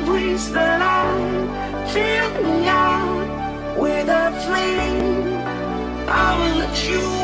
reach the light, fill me out with a flame. I will let you